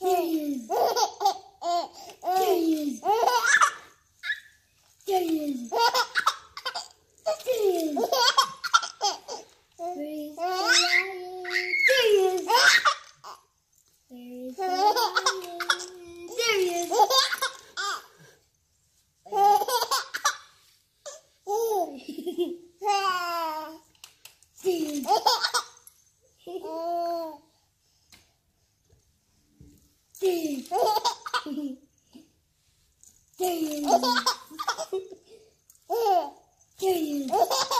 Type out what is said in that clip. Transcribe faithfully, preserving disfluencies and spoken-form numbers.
There he is. There he is. There he is. There he is. Where's the lion? There he is. Where's the lion? There he is. There he is. There he is.